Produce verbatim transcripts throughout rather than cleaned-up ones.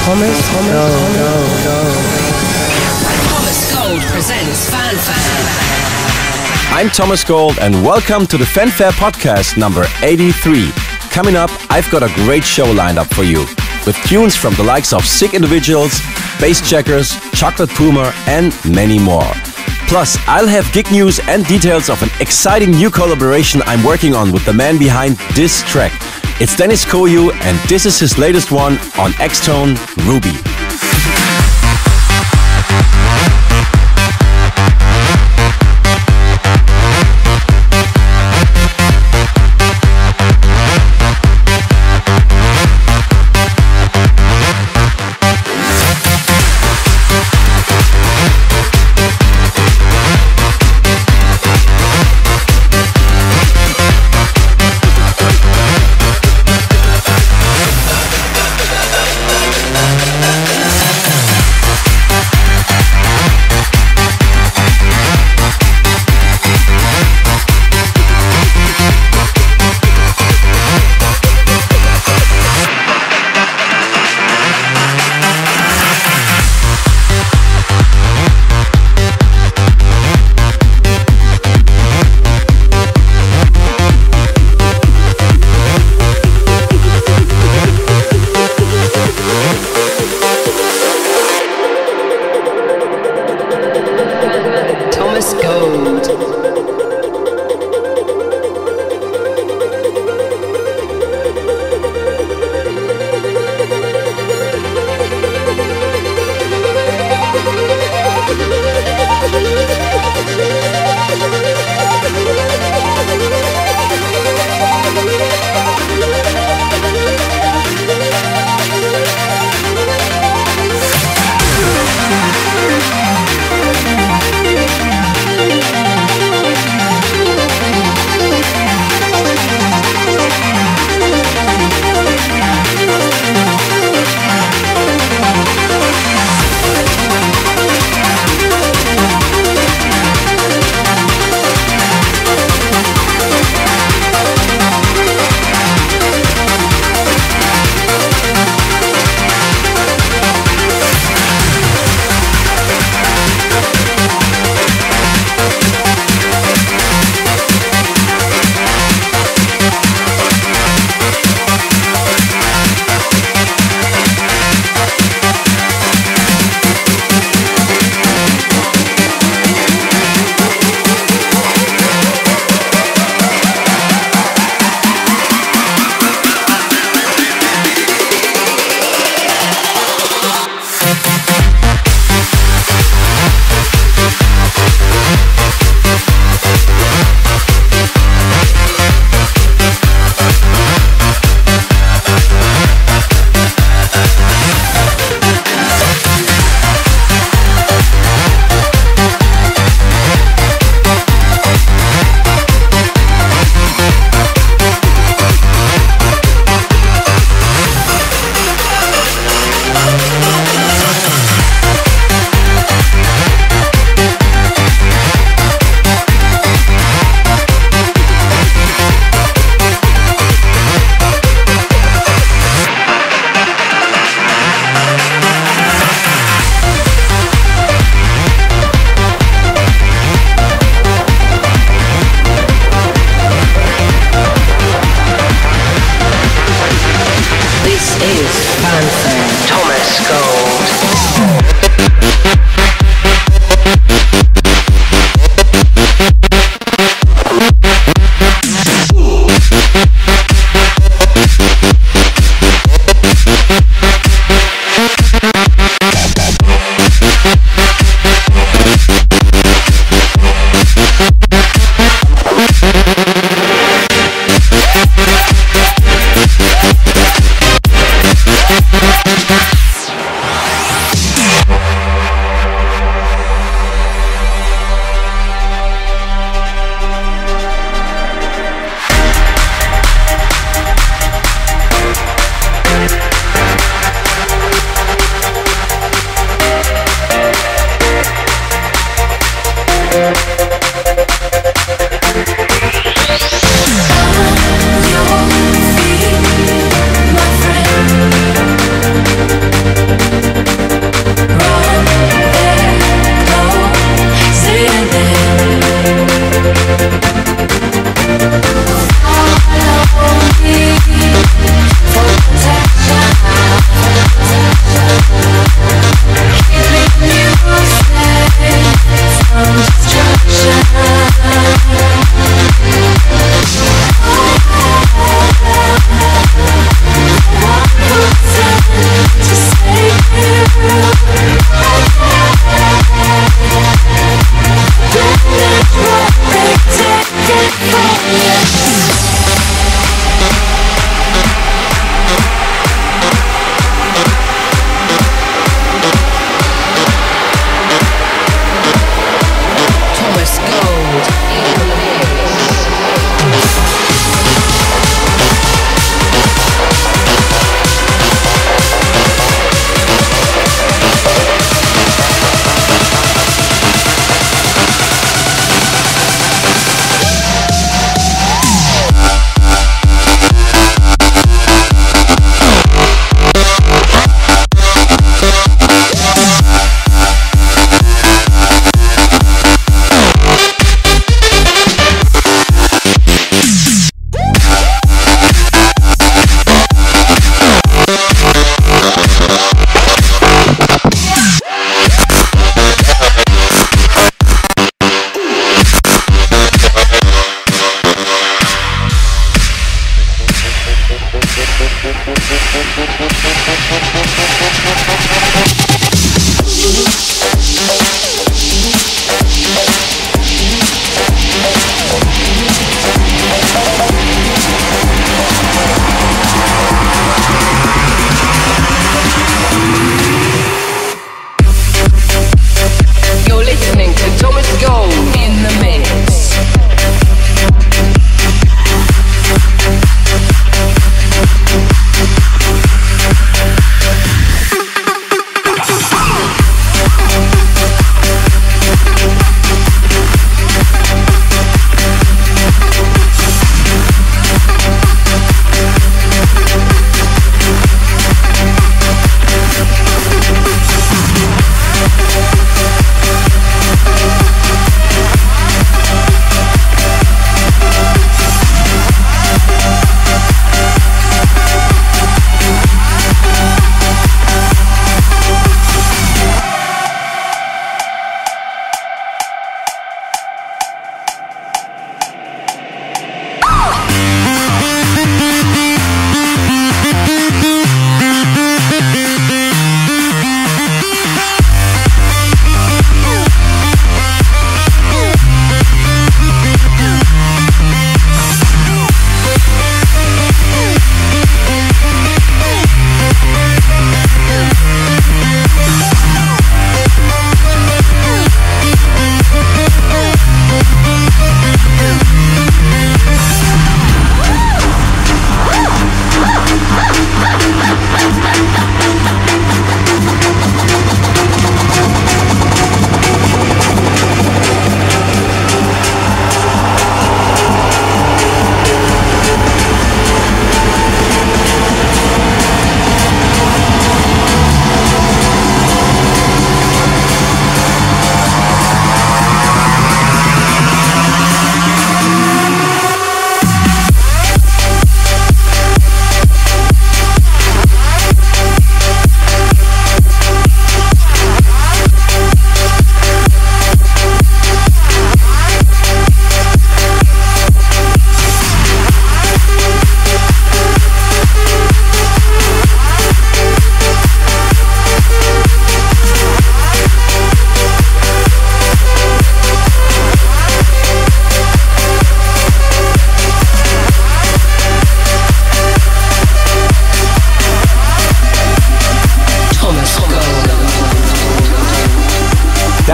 Thomas, Thomas, Go, Thomas. go, go. Thomas Gold presents Fanfare. I'm Thomas Gold and welcome to the Fanfare podcast number eighty-three. Coming up, I've got a great show lined up for you, with tunes from the likes of Sick Individuals, Bass Checkers, Chocolate Puma and many more. Plus, I'll have gig news and details of an exciting new collaboration I'm working on with the man behind this track. It's Dennis Koyu and this is his latest one on X-Tone, Ruby.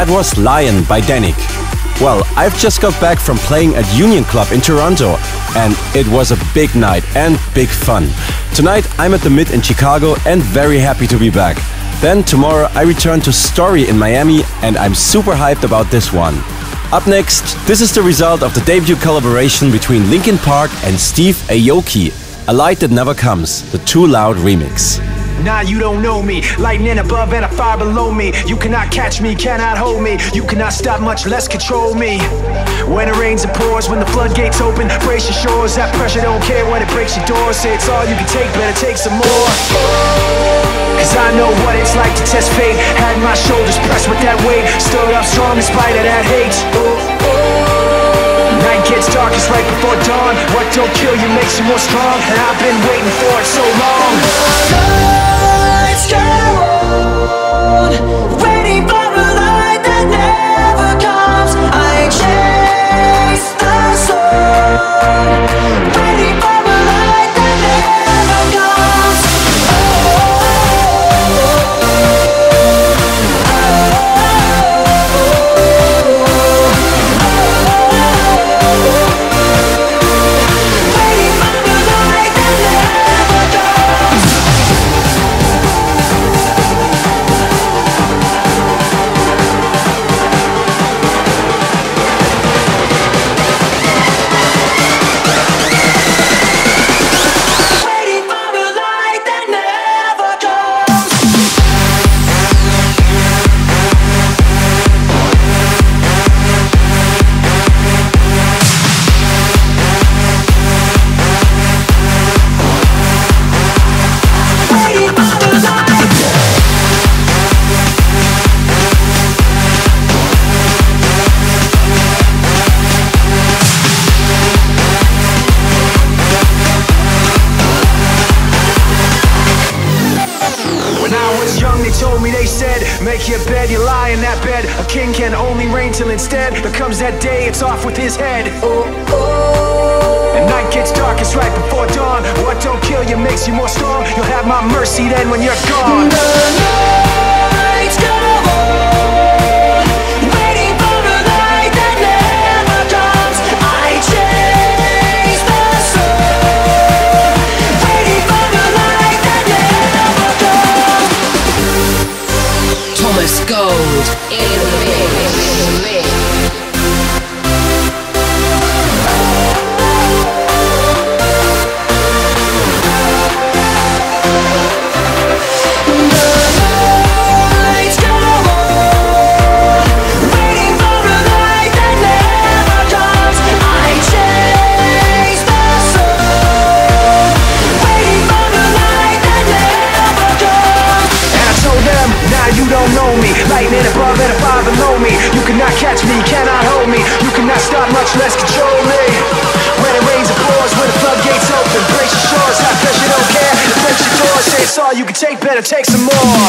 That was Lion by Danik. Well, I've just got back from playing at Union Club in Toronto, and it was a big night and big fun. Tonight I'm at the Mid in Chicago and very happy to be back. Then tomorrow I return to Story in Miami, and I'm super hyped about this one. Up next, this is the result of the debut collaboration between Linkin Park and Steve Aoki, A Light That Never Comes, the Too Loud remix. Nah, you don't know me. Lightning above and a fire below me. You cannot catch me, cannot hold me. You cannot stop, much less control me. When it rains, it pours. When the floodgates open, brace your shores. That pressure don't care when it breaks your doors. Say it's all you can take, better take some more. Cause I know what it's like to test fate. Had my shoulders pressed with that weight. Stood up strong in spite of that hate. Night gets darkest right before dawn. What don't kill you makes you more strong. And I've been waiting for it so long. Lights go on, waiting for a light that never comes. I chase the sun, waiting for a light that never comes. Waiting for a light that never comes. Make your bed, you lie in that bed. A king can only reign till instead there comes that day, it's off with his head. Oh, oh. And night gets darkest right before dawn. What don't kill you makes you more strong. You'll have my mercy then when you're gone. The nights go on, waiting for a light that never comes. I chase the sun, waiting for a light that never comes. Thomas Gold in the mix. Lightning above and a fire below me. You cannot catch me, cannot hold me. You cannot stop, much less control me. When it rains, it pours. When the floodgates open, brace your shores. High pressure, don't care. It breaks your doors. Say it's all you can take, better take some more.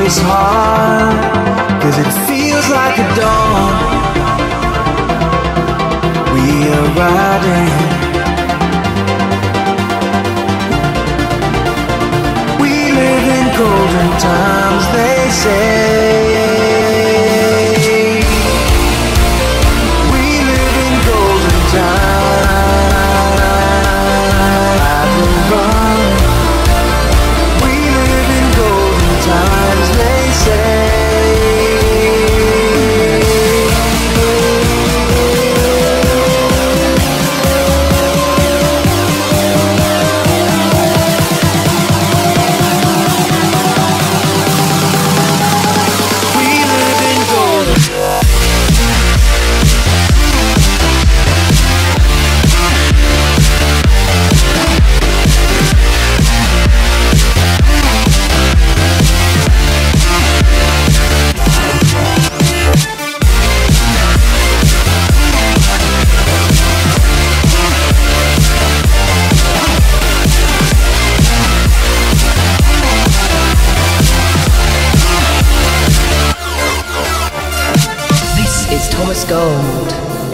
feelers hard, 'cause it feels like a dawn. We are riding, we live in golden times, they say. We live in golden times. I will run. We live in golden times, they say. Thomas Gold.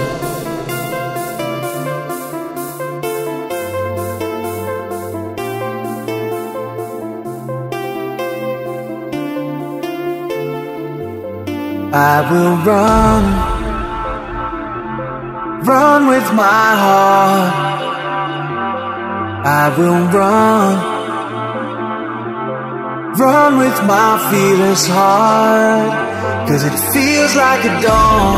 I will run, run with my heart. I will run, run with my feelers hard, 'cause it feels like a dawn.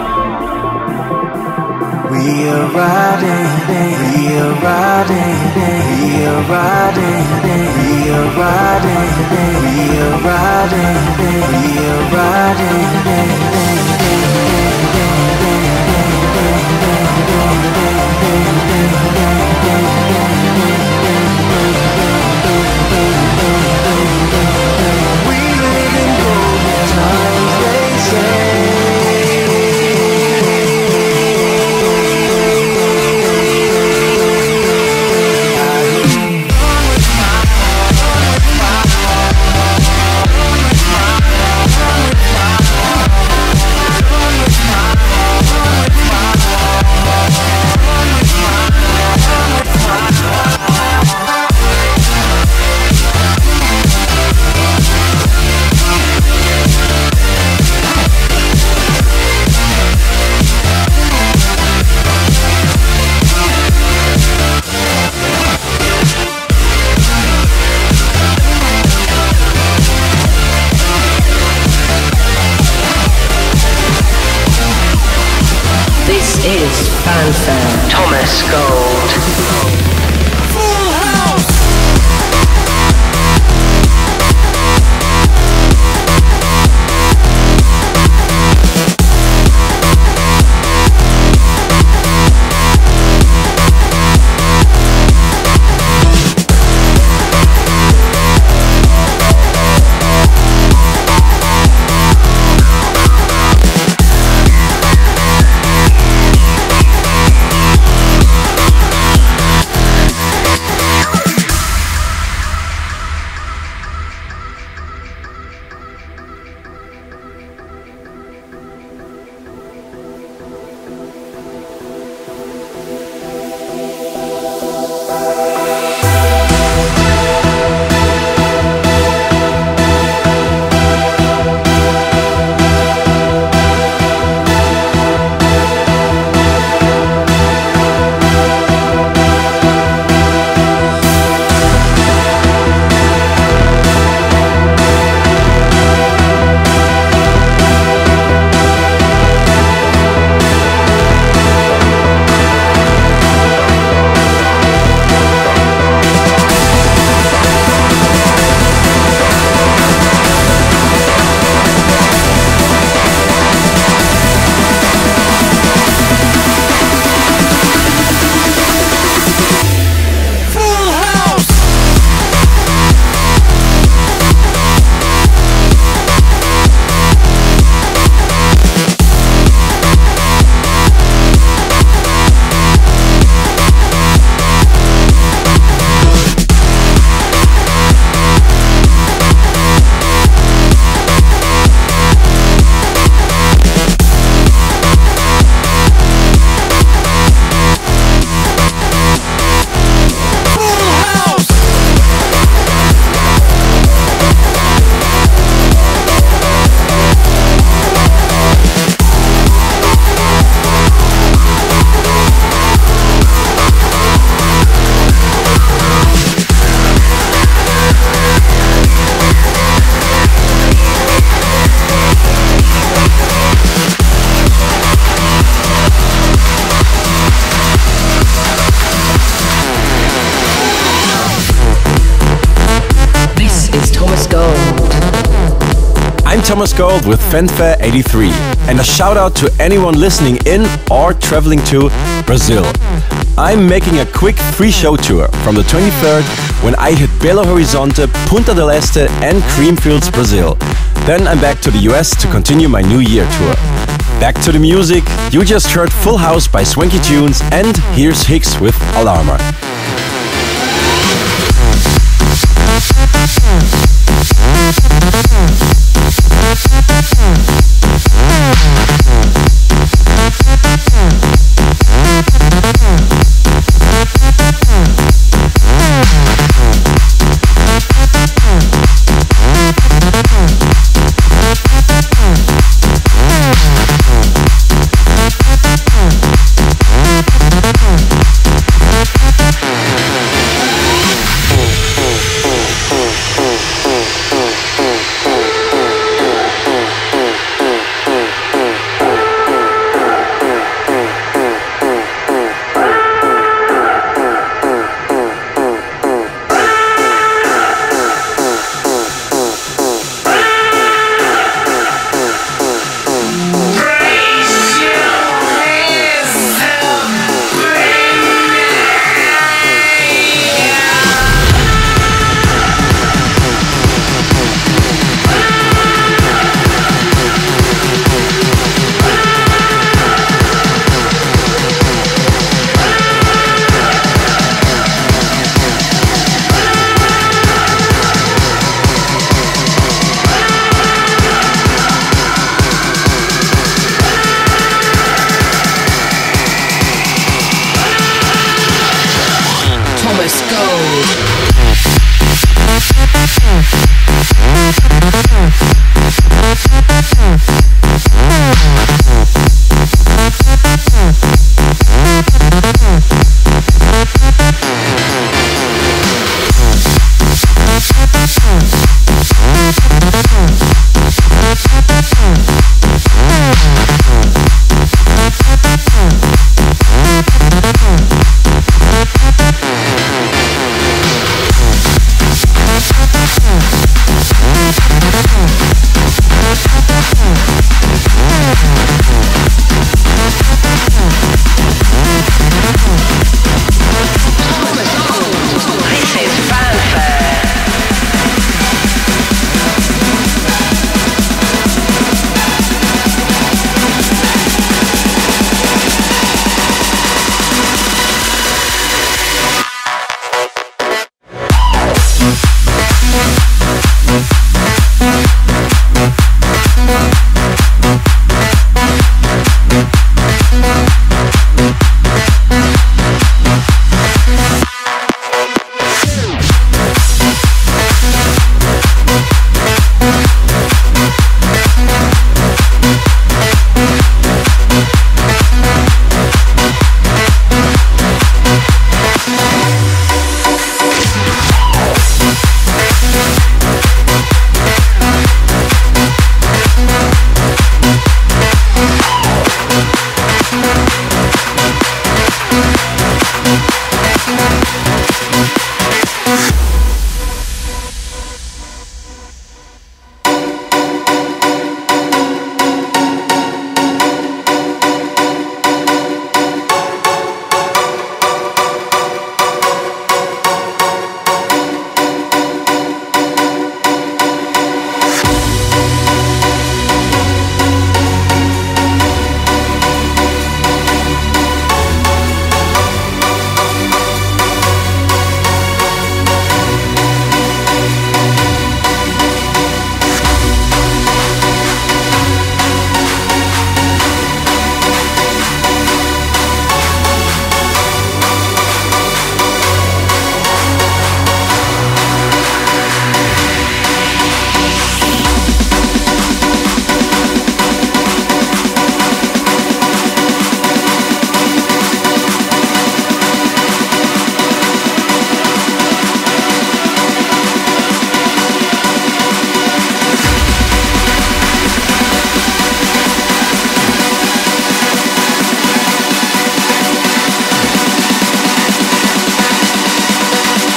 We are riding, we are riding, we are riding, we are riding, we are riding, we are riding. We live in golden times, they say. Is Fanfare. Thomas Gold. Full house. Thomas Gold with Fanfare eighty-three. And a shout out to anyone listening in or traveling to Brazil. I'm making a quick free show tour from the twenty-third when I hit Belo Horizonte, Punta del Este and Creamfields, Brazil. Then I'm back to the U S to continue my New Year tour. Back to the music, you just heard Full House by Swanky Tunes and here's Hicks with Alarma.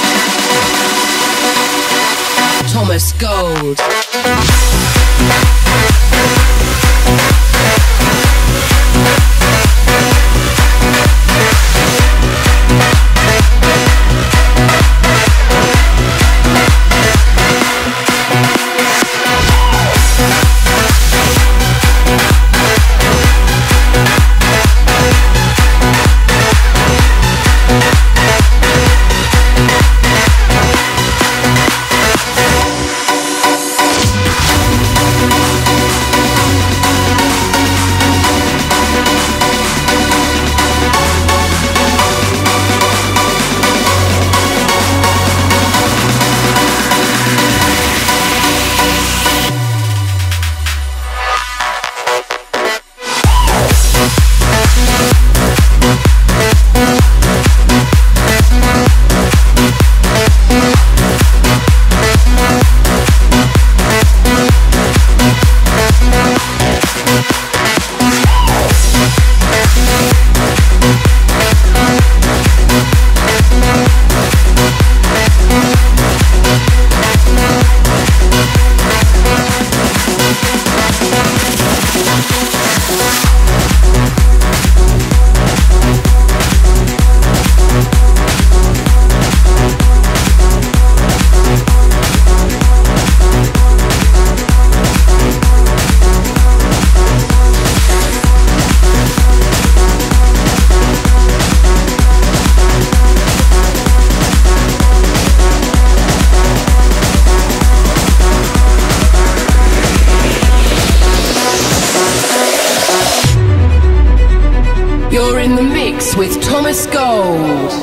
Thomas Gold. Thomas Gold.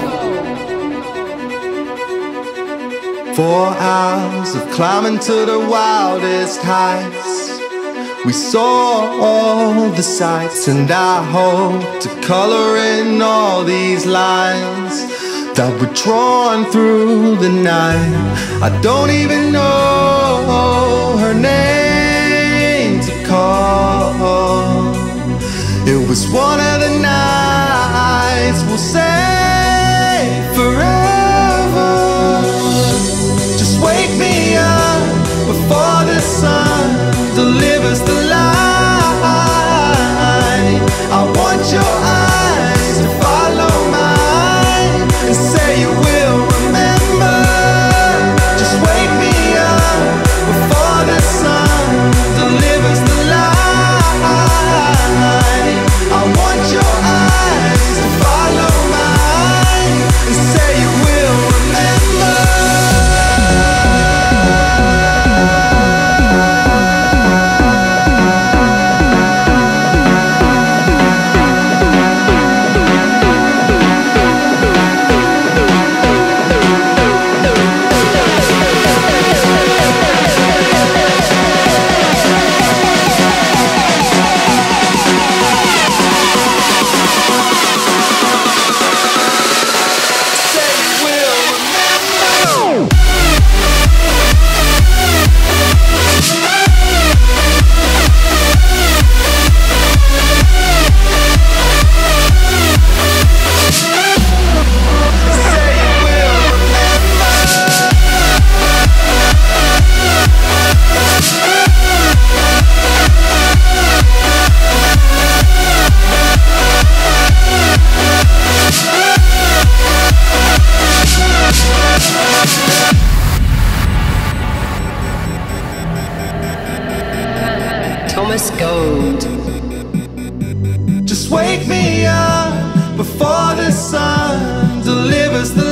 Four hours of climbing to the wildest heights. We saw all the sights, and I hope to color in all these lines that were drawn through the night. I don't even know her name to call. It was one of the nights we'll say forever. Just wake me up before the sun delivers the light. I want your eyes to follow mine and say you will remember. Just wake me up before the sun delivers the light. I want your eyes to follow mine and say you will remember. Thomas Gold. Just wake me up before the sun delivers the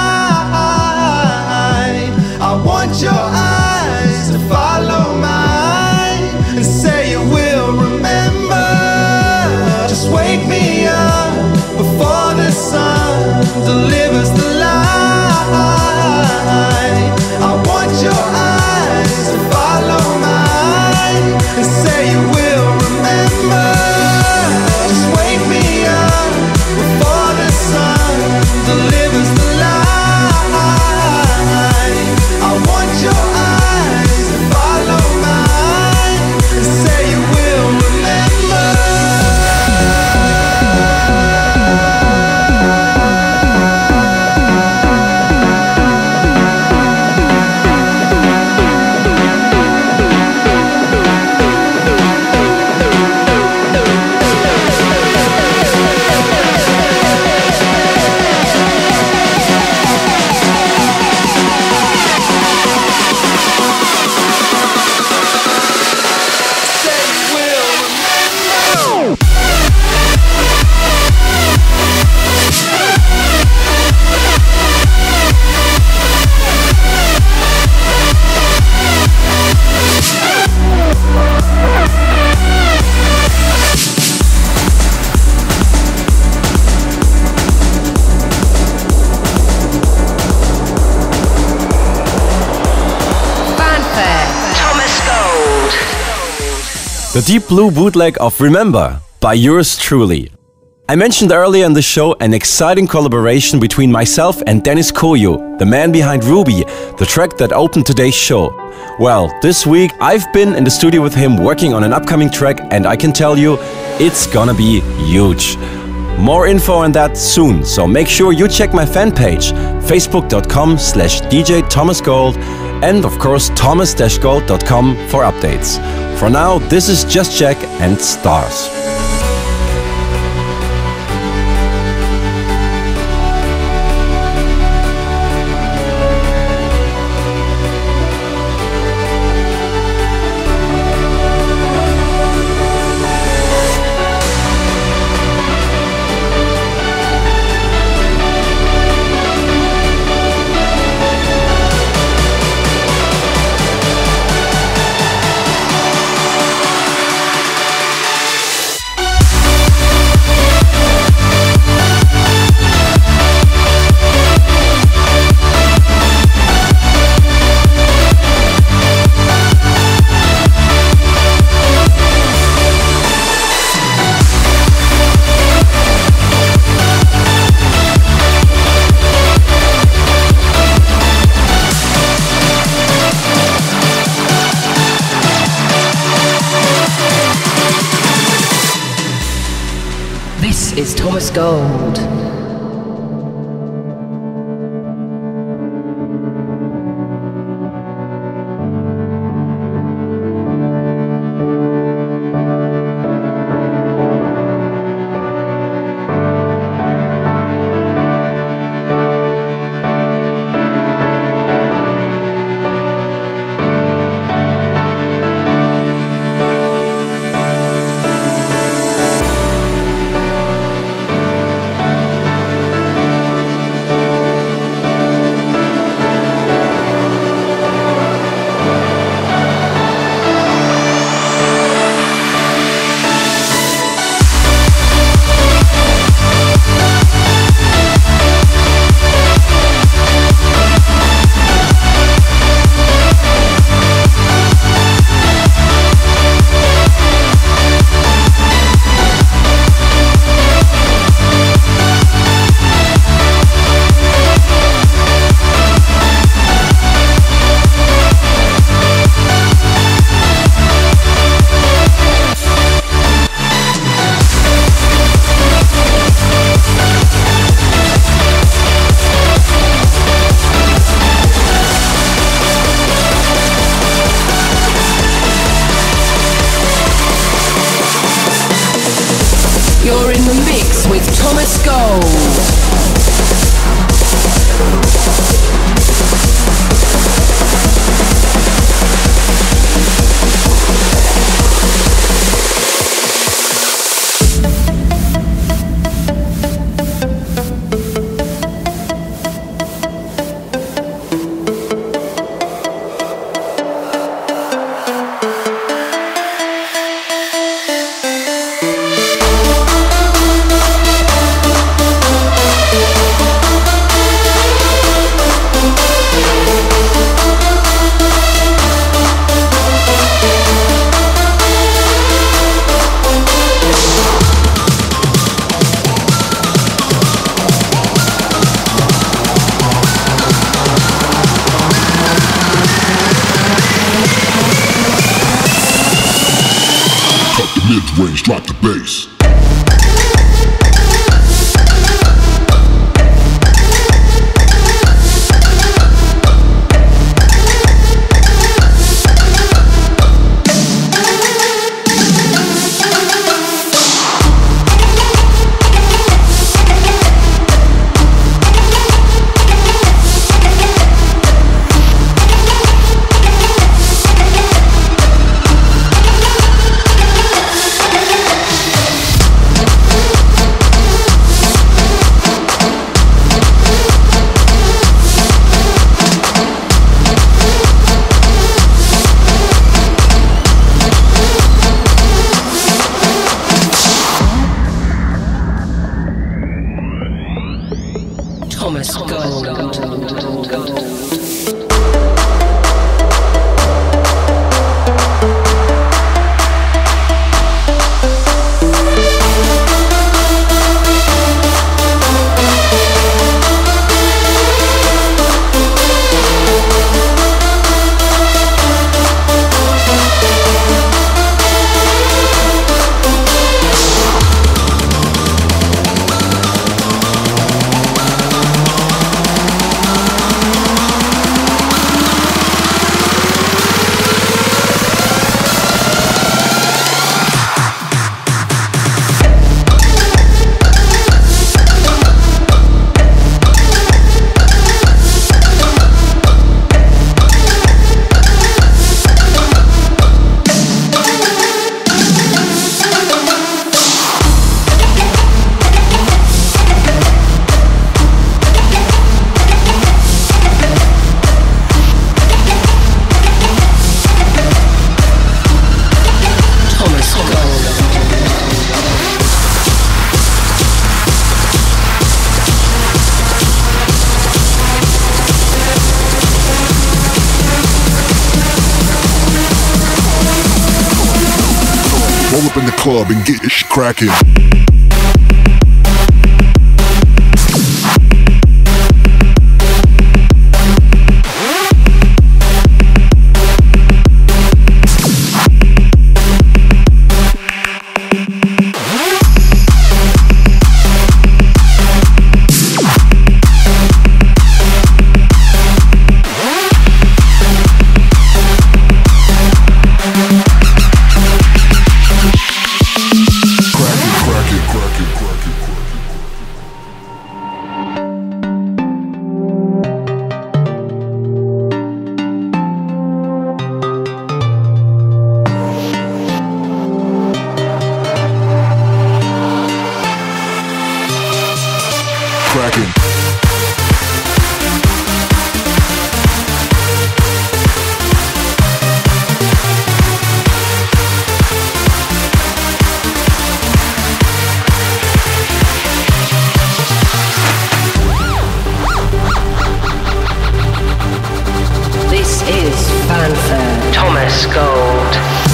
light. I want your eyes to follow mine and say you will remember. Just wake me up before the sun delivers the light. I want your eyes to follow mine and say you will remember. Just wake me up before the sun delivers the light. I want your eyes to follow mine and say you will remember. The Deep Blue bootleg of Remember by yours truly. I mentioned earlier in the show an exciting collaboration between myself and Dennis Koyo, the man behind Ruby, the track that opened today's show. Well, this week I've been in the studio with him working on an upcoming track, and I can tell you, it's gonna be huge. More info on that soon, so make sure you check my fan page, facebook.com slash DJ Thomas Gold, and of course thomas dash gold dot com for updates. For now, this is Just Jack and Stars. Thomas Gold. You're in the mix with Thomas Gold. Mid-range, drop the bass. Thomas Gold. Roll up in the club and get this shit cracking. Thomas Gold.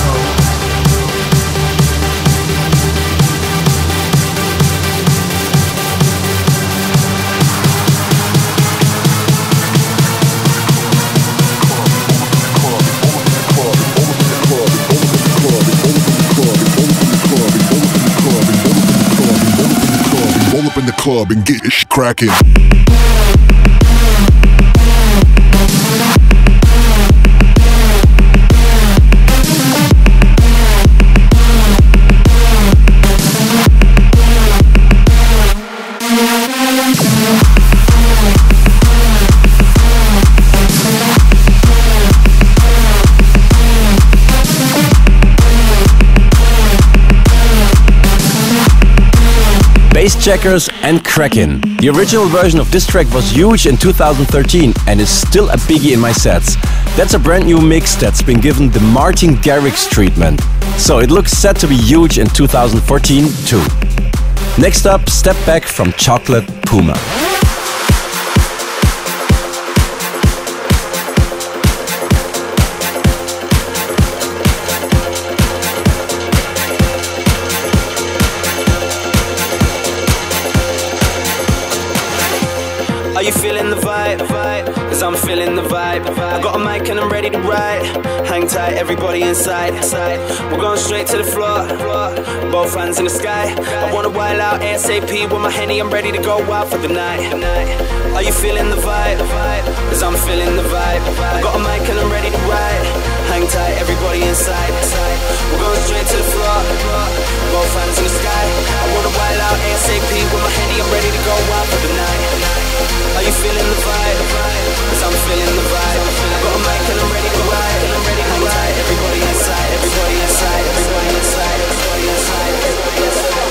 Roll up in the club and get sh cracking. Bassjackers and Kraken. The original version of this track was huge in two thousand thirteen and is still a biggie in my sets. That's a brand new mix that's been given the Martin Garrix treatment. So it looks set to be huge in two thousand fourteen too. Next up, Step Back from Chocolate Puma. Are you feeling the vibe? Cause I'm feeling the vibe. I got a mic and I'm ready to ride. Hang tight, everybody inside. We're going straight to the floor. Both hands in the sky. I wanna wild out ASAP with my Henny. I'm ready to go wild for the night. Are you feeling the vibe? Cause I'm feeling the vibe. I got a mic and I'm ready to ride. Hang tight, everybody inside. We're going straight to the floor. Both hands in the sky. I wanna wild out ASAP with my Henny. I'm ready to go wild for the night. Are you feeling the vibe? Cause I'm feeling the vibe. Got a mic and I'm ready to ride. And I'm ready to ride. Everybody inside, everybody inside, everybody inside, everybody inside, everybody inside.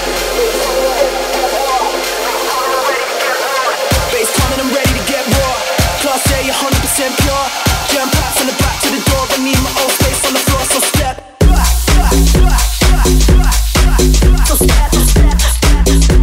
Bass coming, I'm ready to get raw. Class A, one hundred percent pure. Jam packed from the back to the door. I need my own space on the floor, so step back, back, back, back, back. So step, step, step.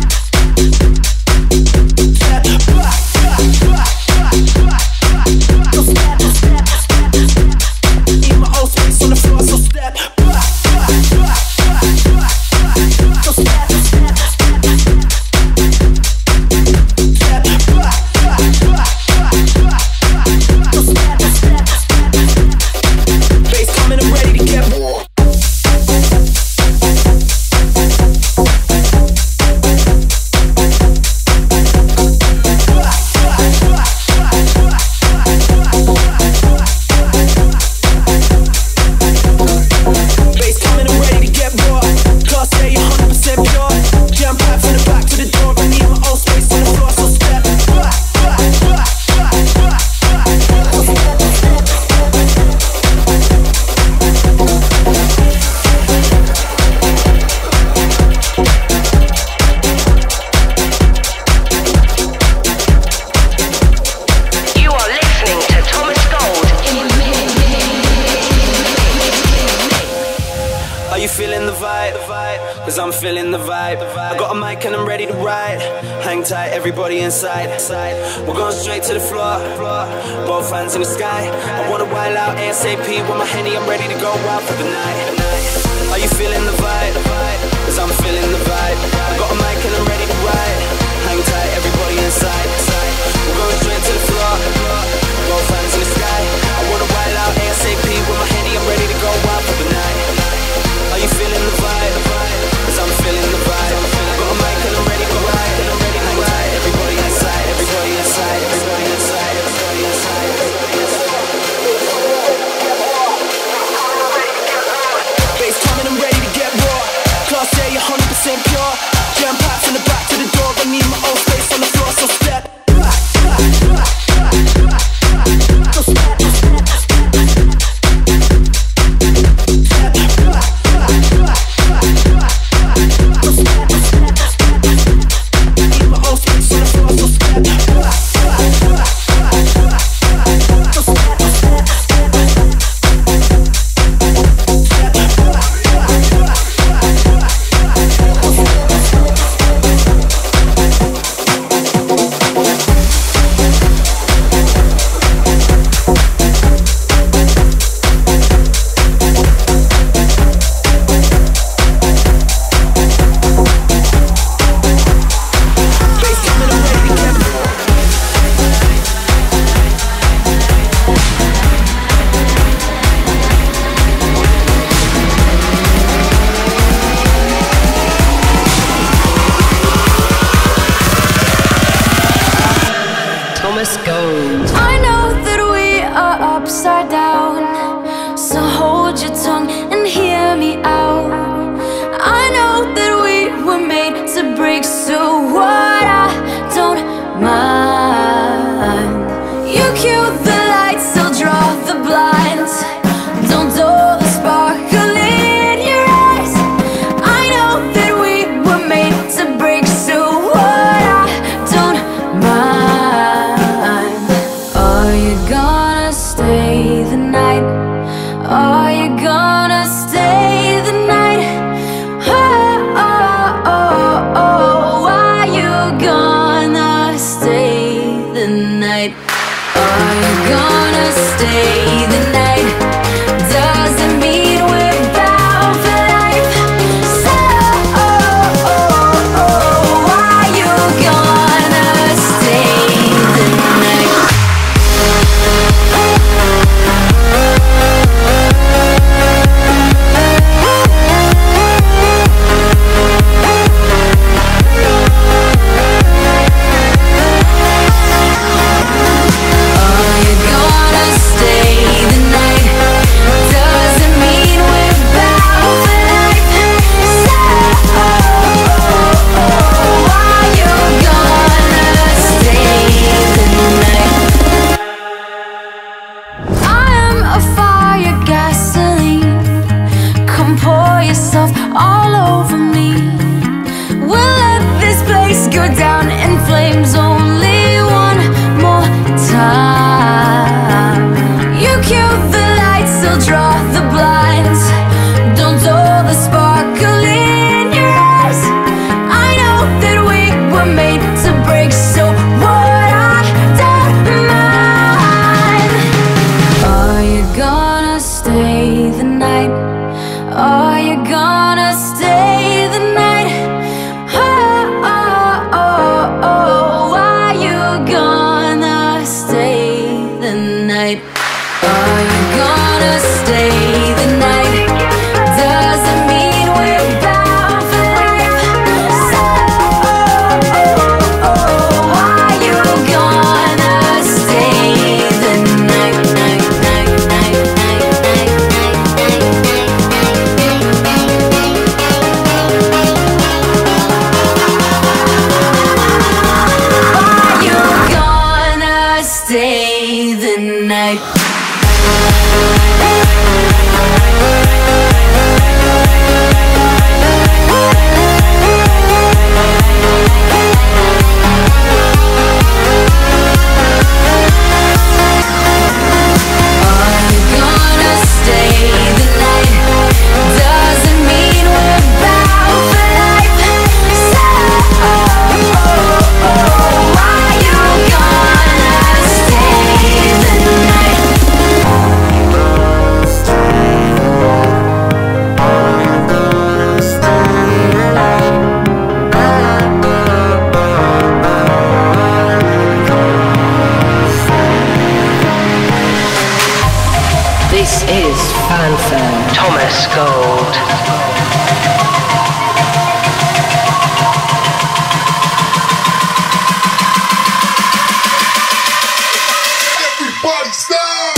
Everybody inside, we're going straight to the floor. Both hands in the sky. I wanna wild out ASAP with my Henny. I'm ready to go wild for the night. Are you feeling the vibe? Cause I'm feeling the vibe. I got a mic and I'm ready to ride. Hang tight, everybody inside. We're going straight to the floor. Both hands in the sky. I wanna wild out ASAP with my Henny. I'm ready to go wild for the night. Are you feeling the vibe? Cause I'm feeling the vibe. I got a mic and I'm ready to ride. And I'm ready to ride. Everybody inside, everybody inside, everybody inside, everybody inside, everybody inside. Bass coming, I'm ready to get raw. Class A, one hundred percent pure. I know that we are upside down, so hold your tongue and hear me out. I know that we were made to break, so what, I don't mind. You cue the lights, I'll draw the blinds. Don't dull the sparkle in your eyes. I know that we were made to break, so what, I don't mind. Are you gonna stay the night? Are you gonna stay the night? Oh, oh, oh, oh. Are you gonna stay the night? Are you gonna stay the night? Doesn't mean we're bound for life. So, oh, oh, oh. Are you gonna stay the night? Are you gonna stay the night? Doesn't mean we're bound for life. So, oh, oh, are you gonna stay the night? I am a fire, gasoline. Come pour yourself all over me. We'll let this place go down in flames only one more time. You cue the lights, I'll draw the blinds. Don't dull the sparkle in your eyes. I know that we were made to break, so what, I don't mind. Are you gonna stay the night? Are you gonna stay the night? Oh, oh, oh, oh. Are you gonna stay the night? Are you gonna stay the night? Doesn't mean we're bound for life. So, oh, oh, oh. Are you gonna stay the night? Night, night, night, night, night, night, Are you gonna stay the night? Are you gonna stay the night? Doesn't mean we're bound for life. So, oh, oh, oh. Are you gonna stay the night? This is Fanfare. Thomas Gold. Everybody stop!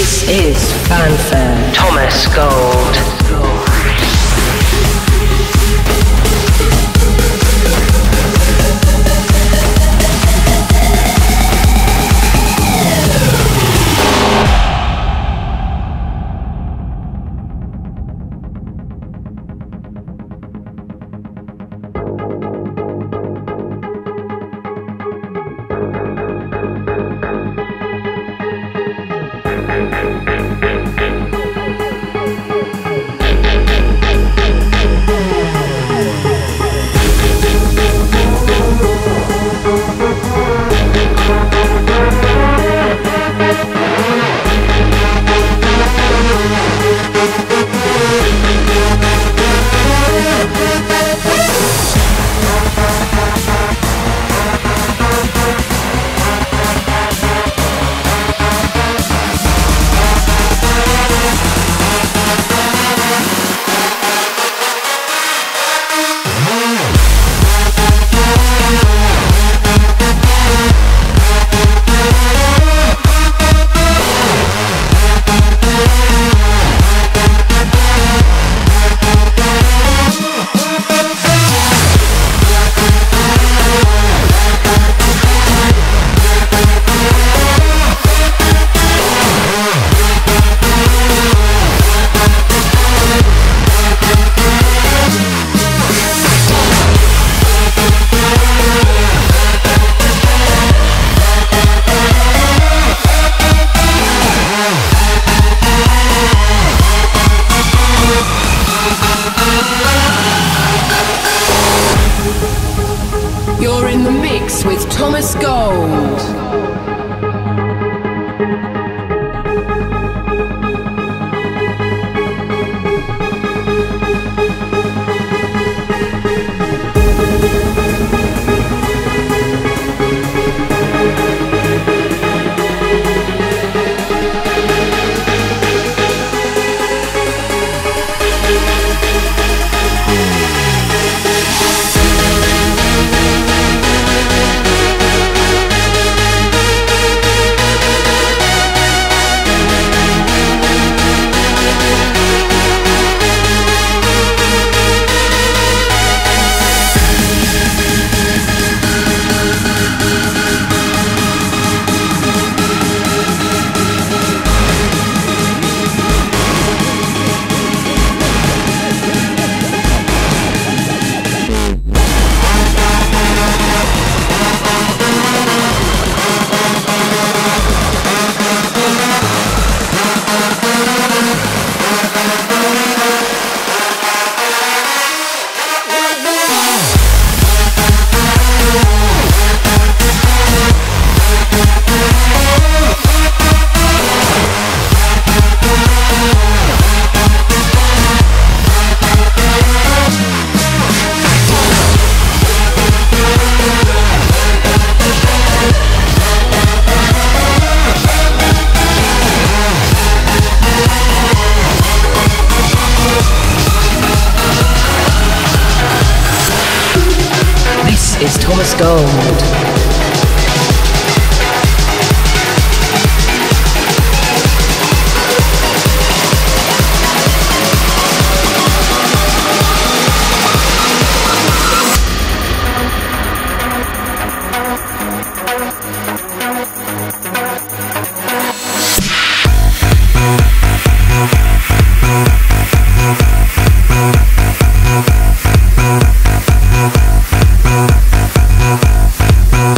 This is Fanfare. Thomas Gold. You're in the mix with Thomas Gold. Is Thomas Gold. We'll be right back.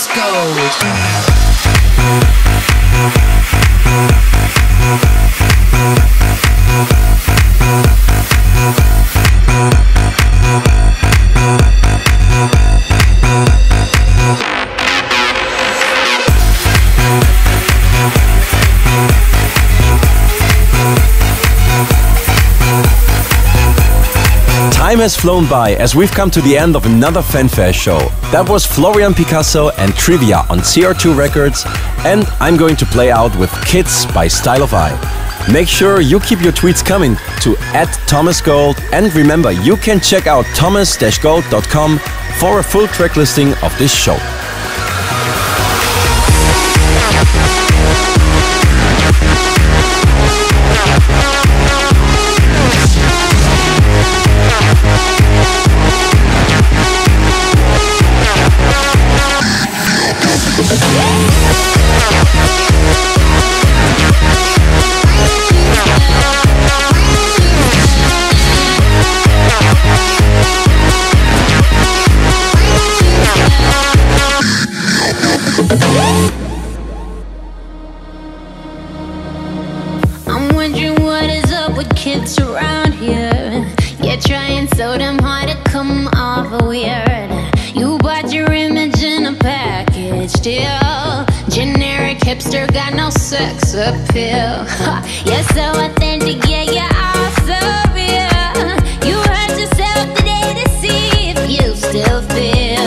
Gold. Time has flown by as we've come to the end of another Fanfare show. That was Florian Picasso and Trivia on C R two Records, and I'm going to play out with Kids by Style of Eye. Make sure you keep your tweets coming to at Thomas Gold, and remember, you can check out thomas dash gold dot com for a full track listing of this show. I'm wondering what is up with kids around here. You're trying so damn hard to come off weird. You bought your image in a package deal. Generic hipster, got no sex appeal. You're so authentic, yeah, you're all so real. You hurt yourself today to see if you still feel.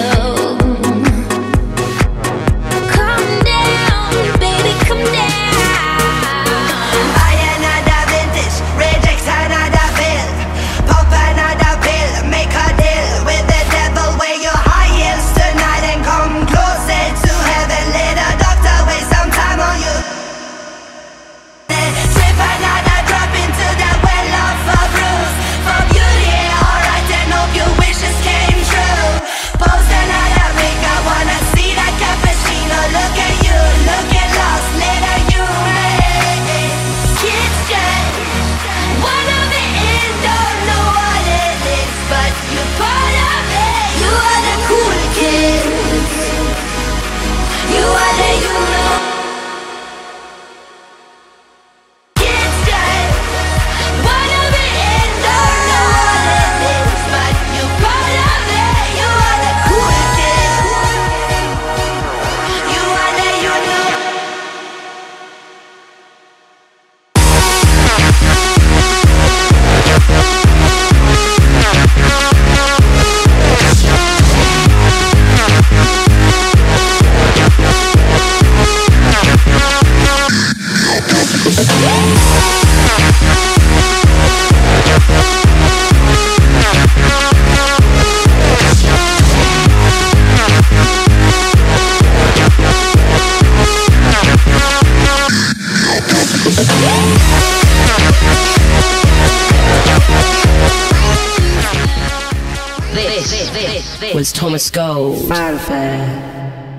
This was Thomas Gold. Fanfare.